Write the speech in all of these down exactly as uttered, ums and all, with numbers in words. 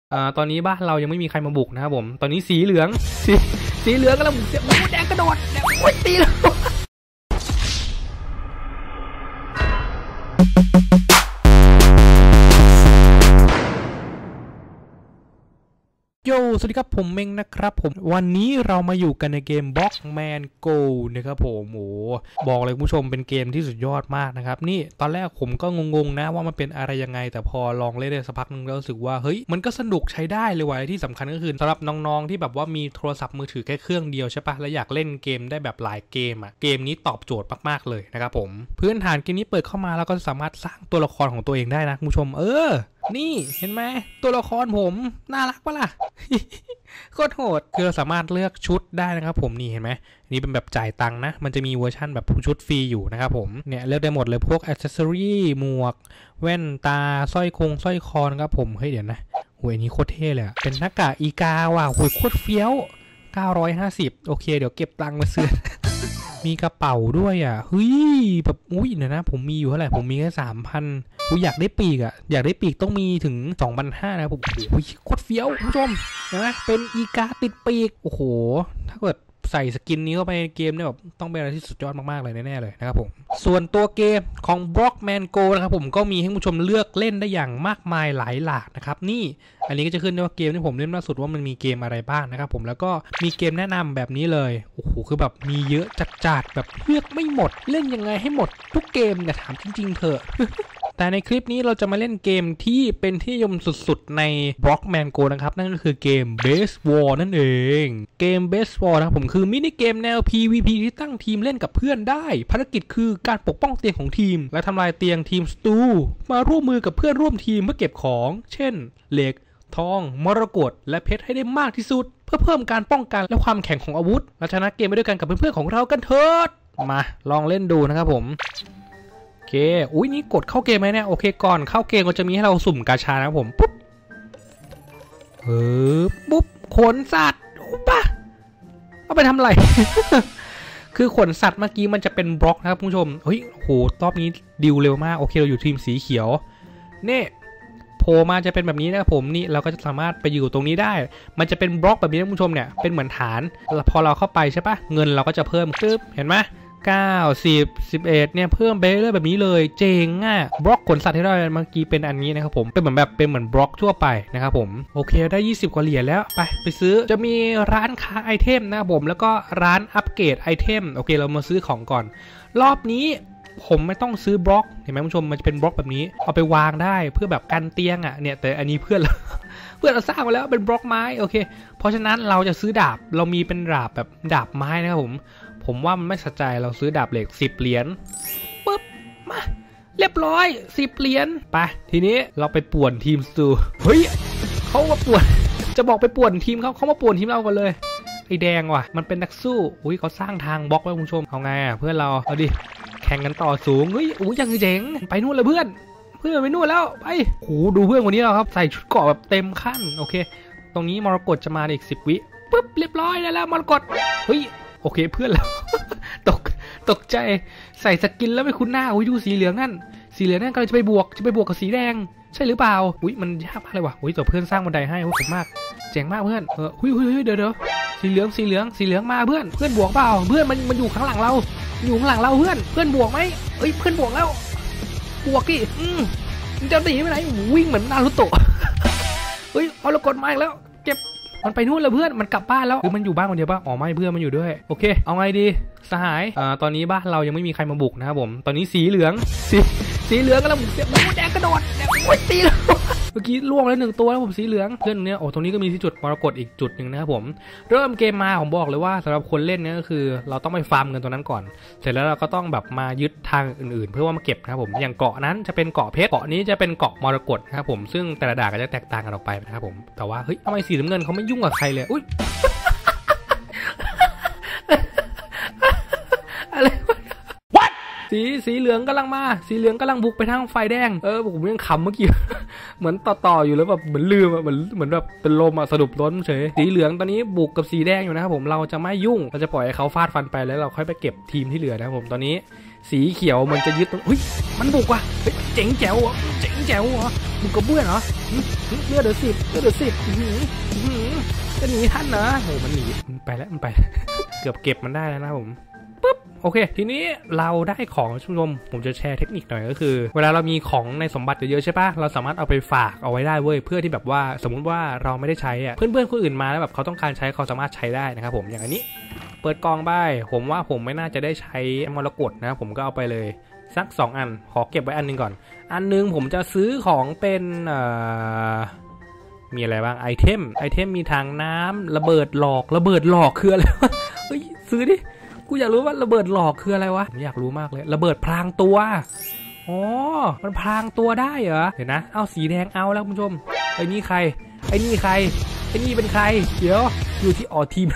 อ่าตอนนี้บ้านเรายังไม่มีใครมาบุกนะครับผมตอนนี้สีเหลืองสีสีเหลืองกำลังบุกเสียโอ้แดงกระโดดแดงโอ้ยตีแล้วโยสวัสดีครับผมเม้งนะครับผมวันนี้เรามาอยู่กันในเกม Blockman Go นะครับผมโอ้บอกเลยคุณผู้ชมเป็นเกมที่สุดยอดมากนะครับนี่ตอนแรกผมก็งงๆนะว่ามันเป็นอะไรยังไงแต่พอลองเล่นได้สักพักนึงแล้วรู้สึกว่าเฮ้ยมันก็สนุกใช้ได้เลยว่ะที่สำคัญก็คือสำหรับน้องๆที่แบบว่ามีโทรศัพท์มือถือแค่เครื่องเดียวใช่ปะและอยากเล่นเกมได้แบบหลายเกมอ่ะเกมนี้ตอบโจทย์มากๆเลยนะครับผมพื้นฐานเกมนี้เปิดเข้ามาแล้วก็สามารถสร้างตัวละครของตัวเองได้นะคุณผู้ชมเออนี่เห็นไหมตัวละครผมน่ารักปะล่ะ โคตรโหดคือเราสามารถเลือกชุดได้นะครับผมนี่เห็นไหมนี่เป็นแบบจ่ายตังค์นะมันจะมีเวอร์ชั่นแบบชุดฟรีอยู่นะครับผมเนี่ยเลือกได้หมดเลยพวกอิสเซอรี่หมวกแว่นตาสร้อยคงสร้อยคอนะครับผมเฮ้ยเดี๋ยวนะโหยนี้โคตรเท่เลยเป็นหน้ากากอีกาว่ะโหยโคตรเฟี้ยวเก้าร้อยห้าสิบโอเคเดี๋ยวเก็บตังค์มาซื้อ มีกระเป๋าด้วยอ่ะเฮ้ยแบบอุ้ยเดี๋ยวนะผมมีอยู่เท่าไหร่ผมมีแค่สามพันอุ้ยอยากได้ปีกอ่ะอยากได้ปีกต้องมีถึงสองพันห้านะผมโอ้ยโคตรเฟี้ยวคุณผู้ชมเห็นไหมเป็นอีกาติดปีกโอ้โหถ้าเกิดใส่สกินนี้เข้าไปในเกมเนี่ยแบบต้องเป็นอะไรที่สุดยอดมากๆเลยแน่ๆเลยนะครับผมส่วนตัวเกมของ Blockman Go นะครับผมก็มีให้ผู้ชมเลือกเล่นได้อย่างมากมายหลายหลากนะครับนี่อันนี้ก็จะขึ้นว่าเกมที่ผมเล่นล่าสุดว่ามันมีเกมอะไรบ้างนะครับผมแล้วก็มีเกมแนะนำแบบนี้เลยโอ้โหคือแบบมีเยอะจัดๆแบบเลือกไม่หมดเล่นยังไงให้หมดทุกเกมเนี่ยถามจริงๆเถอะ แต่ในคลิปนี้เราจะมาเล่นเกมที่เป็นที่นิยมสุดๆใน Blockman Go นะครับนั่นก็คือเกม Base War นั่นเองเกม Base War นะครับผมคือมินิเกมแนว พี วี พี ที่ตั้งทีมเล่นกับเพื่อนได้ภารกิจคือการปกป้องเตียงของทีมและทำลายเตียงทีมศัตรูมาร่วมมือกับเพื่อนร่วมทีมเพื่อเก็บของเช่นเหล็กทองมรกตและเพชรให้ได้มากที่สุดเพื่อเพิ่มการป้องกันและความแข็งของอาวุธและชนะเกมไปด้วยกันกับเพื่อนๆของเรากันเถิดมาลองเล่นดูนะครับผมโอเคอุ้ยนี่กดเข้าเกมไหมเนี่ยโอเคก่อนเข้าเกมก็จะมีให้เราสุ่มกาชานะครับผมปุ๊บเออปุ๊บขนสัตว์ป่ะเอาไปทำอะไร คือขนสัตว์เมื่อกี้มันจะเป็นบล็อกนะครับผู้ชมเฮ้ยโหรอบนี้ดิวเร็วมากโอเคเราอยู่ทีมสีเขียวนี่โผล่มาจะเป็นแบบนี้นะครับผมนี่เราก็จะสามารถไปอยู่ตรงนี้ได้มันจะเป็นบล็อกแบบนี้นะผู้ชมเนี่ยเป็นเหมือนฐานพอเราเข้าไปใช่ปะเงินเราก็จะเพิ่มตึ๊บเห็นไหมเก้า สิบ สิบเอ็ดเนี่ยเพิ่มไปเรื่อยแบบนี้เลยเจ๋งอ่ะบล็อกขนสัตว์ที่เราเมื่อกี้เป็นอันนี้นะครับผมเป็นเหมือนแบบเป็นเหมือนบล็อกทั่วไปนะครับผมโอเคได้ยี่สิบกว่าเหรียญแล้วไปไปซื้อจะมีร้านค้าไอเทมนะครับผมแล้วก็ร้านอัปเกรดไอเทมโอเคเรามาซื้อของก่อนรอบนี้ผมไม่ต้องซื้อบล็อกเห็นไหมผู้ชมมันจะเป็นบล็อกแบบนี้เอาไปวางได้เพื่อแบบกันเตียงอ่ะเนี่ยแต่อันนี้เพื่อนเรา เพื่อนเราสร้างมาแล้วเป็นบล็อกไม้โอเคเพราะฉะนั้นเราจะซื้อดาบเรามีเป็นดาบแบบดาบไม้นะครับผมผมว่ามันไม่สะใจเราซื้อดาบเหล็กสิบเหรียญปุ๊บมาเรียบร้อยสิบเหรียญไปทีนี้เราไปป่วนทีมสตูเฮ้ยเขามาป่วนจะบอกไปป่วนทีมเขาเขามาป่วนทีมเรากันเลยไอ้แดงว่ะมันเป็นนักสู้อุ้ยเขาสร้างทางบล็อกไว้คุณผู้ชมเอาไงอ่ะเพื่อนเราเอาดิแข่งกันต่อสูงเฮ้ยโอ้ยยังเจ๋งไปนู่นเลยเพื่อนเพื่อนไปนู่นแล้วไปโอ้ดูเพื่อนคนนี้เราครับใส่ชุดเกราะแบบเต็มขั้นโอเคตรงนี้มรกตจะมาอีกสิบวิปุ๊บเรียบร้อยได้แล้วมรกตเฮ้ยโอเคเพื่อนเรา ตกตกใจใส่สกินแล้วไม่คุ้นหน้าอุ้ยดูสีเหลืองนั่นสีเหลืองนั่นกำลังจะไปบวกจะไปบวกกับสีแดงใช่หรือเปล่าอุ้ยมันยากมากเลยว่ะอุ้ยตัวเพื่อนสร้างบันไดให้โอ้ขอบมากเจ๋งมากเพื่อนเอออุ้ยอุ้ยเดี๋ยวเดี๋ยวสีเหลืองสีเหลืองสีเหลืองมาเพื่อนเพื่อนบวกเปล่าเพื่อนมันมันอยู่ข้างหลังเราอยู่ข้างหลังเราเพื่อนเพื่อนบวกไหมเอ้ยเพื่อนบวกแล้วบวกดิอืมจะหนีไปไหนวิ่งเหมือนนารูโตะ เฮ้ยเอาเรากดมาอีกแล้วเก็บมันไปนู่นแล้วเพื่อนมันกลับบ้านแล้วหรือมันอยู่บ้านคนเดียวป่ะอ๋อไม่เพื่อนมันอยู่ด้วยโอเคเอาไงดีสหายอ่าตอนนี้บ้านเรายังไม่มีใครมาบุกนะครับผมตอนนี้สีเหลืองสีสีเหลืองกำลังบุกเสียโอ้แดงกระโดดแดงโอ้ยตีแล้วเมื่อกี้ล่วงแล้วหนึ่งตัวแล้วผมสีเหลืองเพื่อนเนี้ยโอ้ตรงนี้ก็มีที่จุดมรกตอีกจุดหนึ่งนะครับผมเริ่มเกมมาผมบอกเลยว่าสำหรับคนเล่นเนี่ยก็คือเราต้องไปฟาร์มเงินตัวนั้นก่อนเสร็จแล้วเราก็ต้องแบบมายึดทางอื่นๆเพื่อว่ามาเก็บนะครับผมอย่างเกาะนั้นจะเป็นเกาะเพชรเกาะนี้จะเป็นเกาะมรกตนะครับผมซึ่งแต่ละด่านก็จะแตกต่างกันออกไปนะครับผมแต่ว่าเฮ้ยทำไมสีน้ำเงินเขาไม่ยุ่งกับใครเลยอุ้ย อะไรวะ What สีสีเหลืองกำลังมาสีเหลืองกำลังบุกไปทางไฟแดงเออผมยังขำเมื่อกี้ เหมือนต่อๆอยู่แล้วแบบเหมือนลืมอะเหมือนเหมือนแบบเป็นลมอะสรุปล้นเฉยสีเหลืองตอนนี้บุกกับสีแดงอยู่นะครับผมเราจะไม่ยุ่งเราจะปล่อยให้เขาฟาดฟันไปแล้วเราค่อยไปเก็บทีมที่เหลือนะครับผมตอนนี้สีเขียวมันจะยึดตรงเฮ้ยมันบุกว่ะเฮ้ยเจ๋งแจ๋วเจ๋งมึงแจ๋วเหรอมึงกระเบื้องเหรอเลือดเดือดสิบเลือดเดือดสิบจะหนีท่านเหรอโอ้มันหนีมันไปแล้วมันไปเกือบเก็บมันได้แล้วนะผมปุ๊บโอเคทีนี้เราได้ของชมผมจะแชร์เทคนิคหน่อยก็คือเวลาเรามีของในสมบัติเยอะๆใช่ปะเราสามารถเอาไปฝากเอาไว้ได้เว้ยเพื่อที่แบบว่าสมมุติว่าเราไม่ได้ใช้อ่ะเพื่อนๆคนอื่นมาแล้วแบบเขาต้องการใช้เขาสามารถใช้ได้นะครับผมอย่างอันนี้เปิดกองไปผมว่าผมไม่น่าจะได้ใช้มรกตนะผมก็เอาไปเลยสักสองอันขอเก็บไว้อันนึงก่อนอันนึงผมจะซื้อของเป็นเอ่อมีอะไรบ้างไอเทมไอเทมมีทางน้ำระเบิดหลอกระเบิดหลอกคืออะไรวะเฮ้ยซื้อดิกูอยากรู้ว่าระเบิดหลอกคืออะไรวะผมอยากรู้มากเลยระเบิดพรางตัวอ๋อมันพรางตัวได้เหรอเดี๋ยวนะเอาสีแดงเอาแล้วคุณผู้ชมไอ้นี่ใครไอ้นี่ใครไอ้นี่เป็นใครเดี๋ยวอยู่ที่ออทีม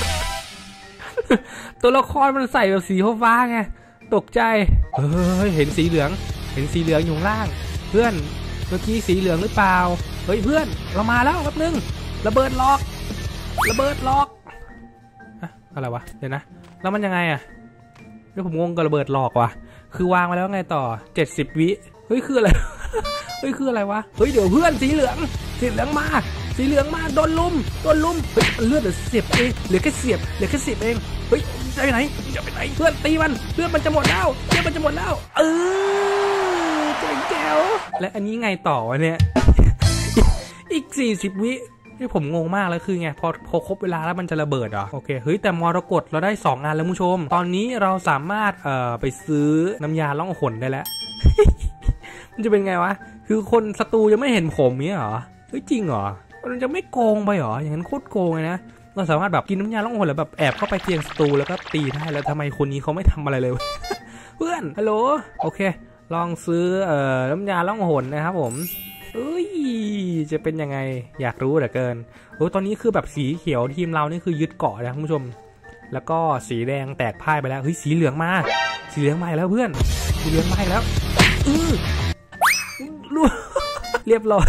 ตัวละครมันใส่แบบสีฟ้าไงตกใจเฮ้ยเห็นสีเหลืองเห็นสีเหลืองอยู่ล่างเพื่อนเมื่อกี้สีเหลืองหรือเปล่าเฮ้ยเพื่อนเรามาแล้วแป๊บนึงระเบิดหลอกระเบิดหลอกอะอะไรวะเดี๋ยวนะแล้วมันยังไงอะเดี๋ยวผมงงกับระเบิดหลอกว่ะคือวางมาแล้วไงต่อเจ็ดสิบวิเฮ้ยคืออะไร เฮ้ยคืออะไรวะเฮ้ยเดี๋ยวเพื่อนสีเหลืองสีเหลืองมาสีเหลืองมาโดนลุมโดนลุมเฮ้ยเลือดเหลือเสียบเองเหลือแค่เสียบเหลือแค่เสียบเองเฮ้ยจะไปไหนจะไปไหนเพื่อนตีมันเลือดมันจะหมดแล้วเลือดมันจะหมดแล้วเออเจ๋งแจ๋วและอันนี้ไงต่อวะเนี่ย อีกสี่สิบวิที่ผมงงมากแล้วคือไงพอพอครบเวลาแล้วมันจะระเบิดเหรอโอเคเฮ้ยแต่มรกตเราได้สองงานแล้วผู้ชมตอนนี้เราสามารถเอ่อไปซื้อน้ำยาล่องหนได้แล้ว มันจะเป็นไงวะคือคนศัตรูยังไม่เห็นผมเนี่ยเหรอเฮ้ยจริงเหรอมันจะไม่โกงไปเหรออย่างนั้นโคตรโกงเลยนะเราสามารถแบบกินน้ำยาล่องหนแล้วแบบแอบเข้าไปเตียงศัตรูแล้วก็ตีได้แล้วทำไมคนนี้เขาไม่ทำอะไรเลย เพื่อนฮัลโหลโอเคลองซื้อเอ่อน้ำยาล่องหนนะครับผมเอ้ยจะเป็นยังไงอยากรู้เหลือเกินโอ้ตอนนี้คือแบบสีเขียวทีมเรานี่คือยึดเกาะนะคุณผู้ชมแล้วก็สีแดงแตกพ่ายไปแล้วเฮ้ยสีเหลืองมาสีเหลืองมาแล้วเพื่อนสีเหลืองมาแล้วอือเรียบร้อย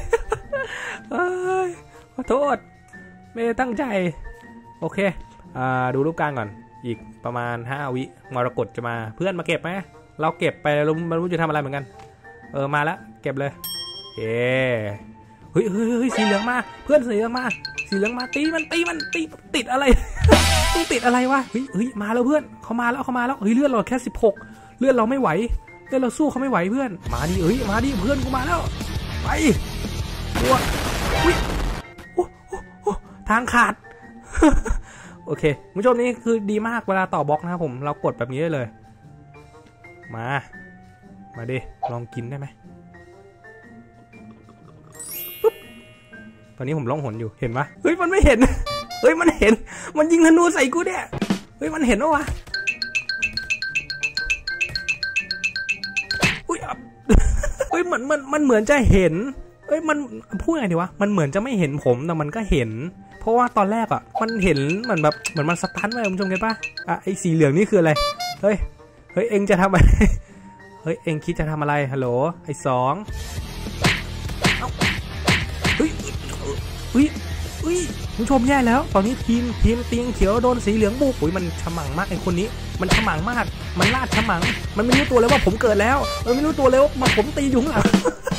ขอโทษไม่ได้ตั้งใจโอเคอ่าดูรูปการก่อนอีกประมาณห้าวิมรกตจะมาเพื่อนมาเก็บไหมเราเก็บไปเราไม่รู้จะทำอะไรเหมือนกันเออมาแล้วเก็บเลยเฮ้เฮ้ยเฮ้ยสีเหลืองมาเพื่อนสีเหลืองมาสีเหลืองมาตีมันตีมันตีติดอะไร ต้องติดอะไรวะเฮ้ยเฮ้ยมาแล้วเพื่อนเขามาแล้วเขามาแล้วเฮ้ยเลือดเราแค่สิบหกเลือดเราไม่ไหวเลือดเราสู้เขาไม่ไหวเพื่อนมาดิเฮ้ยมาดิเพื่อนกูมาแล้วไปตัวอุ้ยโอ้โอ้ทางขาด โอเคผู้ชมนี่คือดีมากเวลาต่อบล็อกนะครับผมเรากดแบบนี้ได้เลยมามาดิลองกินได้ไหมตอนนี้ผมล่องหนอยู่เห็นปะเฮ้ยมันไม่เห็นเฮ้ยมันเห็นมันยิงธนูใส่กูเนี่ยเฮ้ยมันเห็นวะอุ้ยเฮ้ยเหมือนมันมันเหมือนจะเห็นเฮ้ยมันพูดไงดีวะมันเหมือนจะไม่เห็นผมแต่มันก็เห็นเพราะว่าตอนแรกอ่ะมันเห็นเหมือนแบบเหมือนมันสตันไว้คุณผู้ชมเห็นปะอ่ะไอ้สีเหลืองนี่คืออะไรเฮ้ยเฮ้ยเอ็งจะทำอะไรเฮ้ยเอ็งคิดจะทำอะไรฮัลโหลไอ้สองเฮ้ยเฮ้ยเฮ้ยผู้ชมแย่แล้วตอนนี้ทีมทีมเตียงเขียวโดนสีเหลืองบุกโอ้ยมันฉมังมากไอ้คนนี้มันฉมังมากมันลาดฉมังมันไม่รู้ตัวเลยว่าผมเกิดแล้วมันไม่รู้ตัวเลยว่ามาผมตีอยู่ข้างหลัง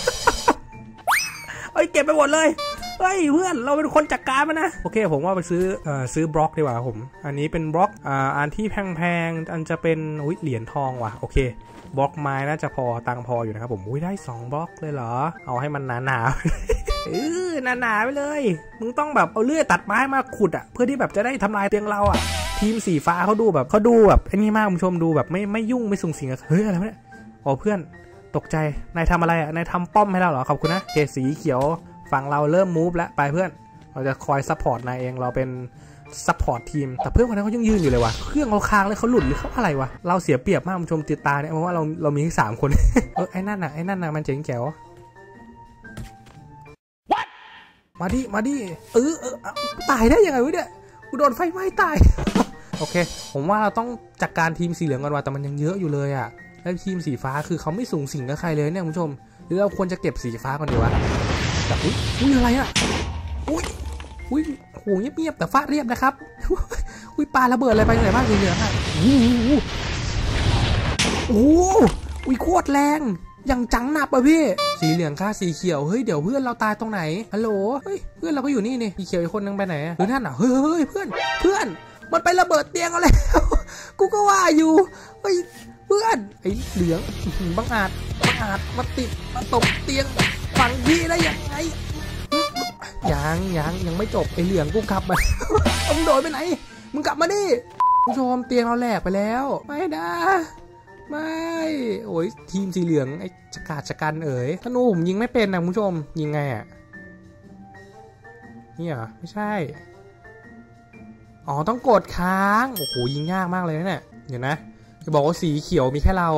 เฮ้ยเก็บไปหมดเลยเฮ้ยเพื่อนเราเป็นคนจัดการมันนะโอเคผมว่าไปซื้อเอ่อซื้อบล็อกดีกว่าผมอันนี้เป็นบล็อกอ่าอันที่แพงๆอันจะเป็นอุ้ยเหรียญทองว่ะโอเคบล็อกไม้น่าจะพอตังพออยู่นะครับผมอุ้ยได้สองบล็อกเลยเหรอเอาให้มันหนาๆเออหนาๆไปเลยมึงต้องแบบเอาเลื่อยตัดไม้มาขุดอ่ะเพื่อที่แบบจะได้ทำลายเตียงเราอ่ะทีมสีฟ้าเขาดูแบบเขาดูแบบไอ้นี่มากคุณผู้ชมดูแบบไม่ไม่ยุ่งไม่สุ่งสิงเฮ้ยอะไรวะเนี่ยอ๋อเพื่อนตกใจนายทำอะไรอ่ะนายทำป้อมให้เราเหรอขอบคุณนะเกสีเขียวฝั่งเราเริ่มมูฟแล้วไปเพื่อนเราจะคอยซัพพอร์ตนายเองเราเป็นซัพพอร์ตทีมแต่เพื่อนคนนั้นเขายังยืนอยู่เลยวะเครื่องเขาค้างเลยเขาหลุดหรือเขาอะไรวะเราเสียเปรียบมากคุณผู้ชมติดตาเนี่ยเพราะว่าเราเรามีแค่สามคน เออไอ้นั่นน่ะไอ้นั่นน่ะมันเจ๋งแจ๋วมาดิมาดิเออเออตายได้ยังไงวะเนี่ยกูโดนไฟไหม้ตาย โอเคผมว่าเราต้องจัดการทีมสีเหลืองกันว่ะแต่มันยังเยอะอยู่เลยอ่ะแล้วทีมสีฟ้าคือเขาไม่สูงสิงกับใครเลยเนี่ยคุณผู้ชมหรือเราควรจะเก็บสีฟ้าก่อนดีวะแต่อุ้ยอุ้ยอะไรอ่ะอุ้ยอุ้ยโหเงียบๆแต่ฟาดเรียบนะครับอุ้ยปาระเบิดอะไรไปไหนบ้างเหลืองอ่ะโอ้โหอุ้ยโคตรแรงยังจังหนับอ่ะพี่สีเหลืองฆ่าสีเขียวเฮ้ยเดี๋ยวเพื่อนเราตายตรงไหนฮัลโหลเฮ้ยเพื่อนเราก็อยู่นี่นี่สีเขียวอีกคนนึงไปไหนหรือนั่นอ่ะเฮ้ยเฮ้ยเพื่อนเพื่อนมันไประเบิดเตียงเอาแล้วกูก็ว่าอยู่เฮ้ยเพื่อนไอ้เหลืองบังอาจบังอาจมาติดมาตบเตียงฝั่งพี่ได้ยังไงยังยังยังไม่จบไอ้เหลืองกูกลับมามึงโดดไปไหนมึงกลับมาดิผู้ชมเตียงเราแหลกไปแล้วไม่นะไม่โอ้ยทีมสีเหลืองไอ้ชะกาดชะกันเอ๋ยธนูผมยิงไม่เป็นนะผู้ชมยิงไงอ่ะนี่เหรอไม่ใช่อ๋อต้องกดค้างโอ้โหยิงยากมากเลยนะเนี่ยเดี๋ยวนะจะบอกว่าสีเขียวมีแค่เรา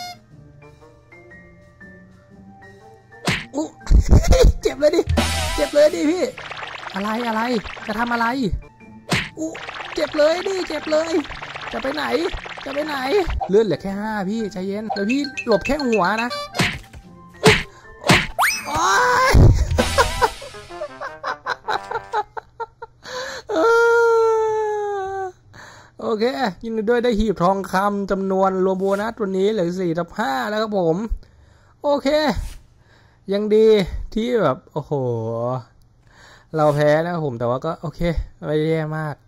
อู้เจ็บเลยดิเจ็บเลยดิพี่อะไรอะไรจะทำอะไรอู้เจ็บเลยดิเจ็บเลยจะไปไหนจะไปไหนเลือดเหลือแค่ห้าพี่ใจเย็นเดี๋ยวพี่หลบแค่หัวนะโอ๊ยโอเคยินดีด้วยได้หีบทองคำจำนวนรวมโบนัสวันนี้เหลือสี่ทับห้าแล้วครับผมโอเคยังดีที่แบบโอ้โหเราแพ้นะครับผมแต่ว่าก็โอเคไม่แย่มาก